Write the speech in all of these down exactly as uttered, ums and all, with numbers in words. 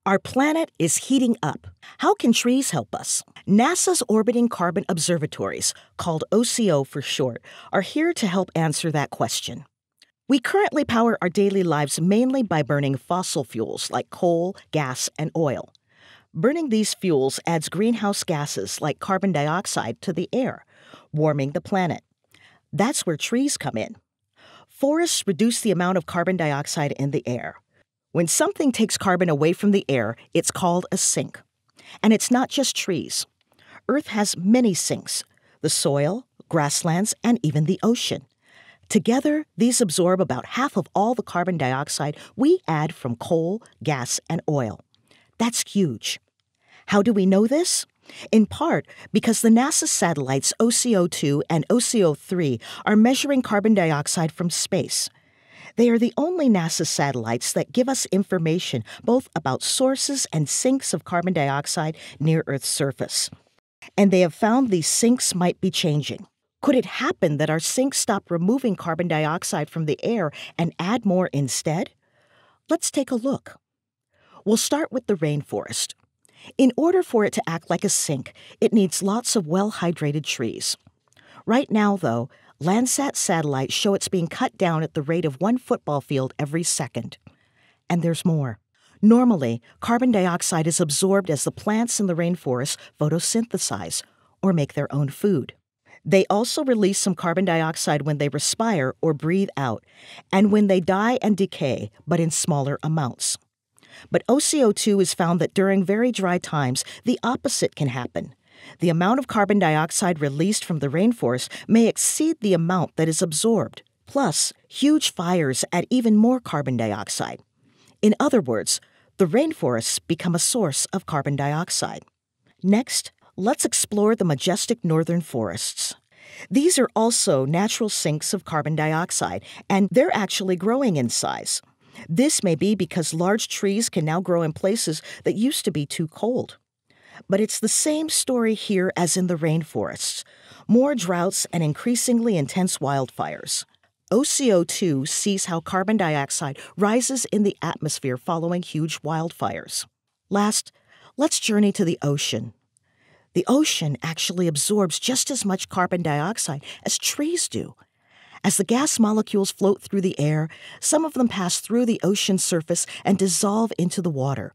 Our planet is heating up. How can trees help us? NASA's Orbiting Carbon Observatories, called O C O for short, are here to help answer that question. We currently power our daily lives mainly by burning fossil fuels like coal, gas, and oil. Burning these fuels adds greenhouse gases like carbon dioxide to the air, warming the planet. That's where trees come in. Forests reduce the amount of carbon dioxide in the air. When something takes carbon away from the air, it's called a sink. And it's not just trees. Earth has many sinks: the soil, grasslands, and even the ocean. Together, these absorb about half of all the carbon dioxide we add from coal, gas, and oil. That's huge. How do we know this? In part because the NASA satellites O C O two and O C O three are measuring carbon dioxide from space. They are the only NASA satellites that give us information both about sources and sinks of carbon dioxide near Earth's surface. And they have found these sinks might be changing. Could it happen that our sinks stop removing carbon dioxide from the air and add more instead? Let's take a look. We'll start with the rainforest. In order for it to act like a sink, it needs lots of well-hydrated trees. Right now, though, Landsat satellites show it's being cut down at the rate of one football field every second. And there's more. Normally, carbon dioxide is absorbed as the plants in the rainforest photosynthesize or make their own food. They also release some carbon dioxide when they respire or breathe out, and when they die and decay, but in smaller amounts. But O C O two has found that during very dry times, the opposite can happen. The amount of carbon dioxide released from the rainforest may exceed the amount that is absorbed. Plus, huge fires add even more carbon dioxide. In other words, the rainforests become a source of carbon dioxide. Next, let's explore the majestic northern forests. These are also natural sinks of carbon dioxide, and they're actually growing in size. This may be because large trees can now grow in places that used to be too cold. But it's the same story here as in the rainforests: more droughts and increasingly intense wildfires. O C O two sees how carbon dioxide rises in the atmosphere following huge wildfires. Last, let's journey to the ocean. The ocean actually absorbs just as much carbon dioxide as trees do. As the gas molecules float through the air, some of them pass through the ocean's surface and dissolve into the water.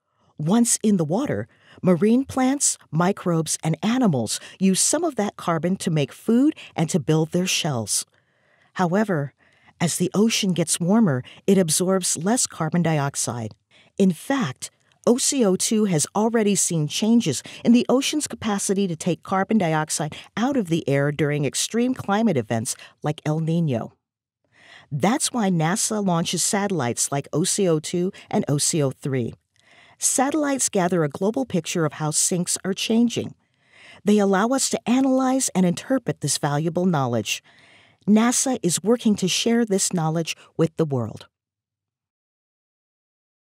Once in the water, marine plants, microbes, and animals use some of that carbon to make food and to build their shells. However, as the ocean gets warmer, it absorbs less carbon dioxide. In fact, O C O two has already seen changes in the ocean's capacity to take carbon dioxide out of the air during extreme climate events like El Niño. That's why NASA launches satellites like O C O two and O C O three. Satellites gather a global picture of how sinks are changing. They allow us to analyze and interpret this valuable knowledge. NASA is working to share this knowledge with the world.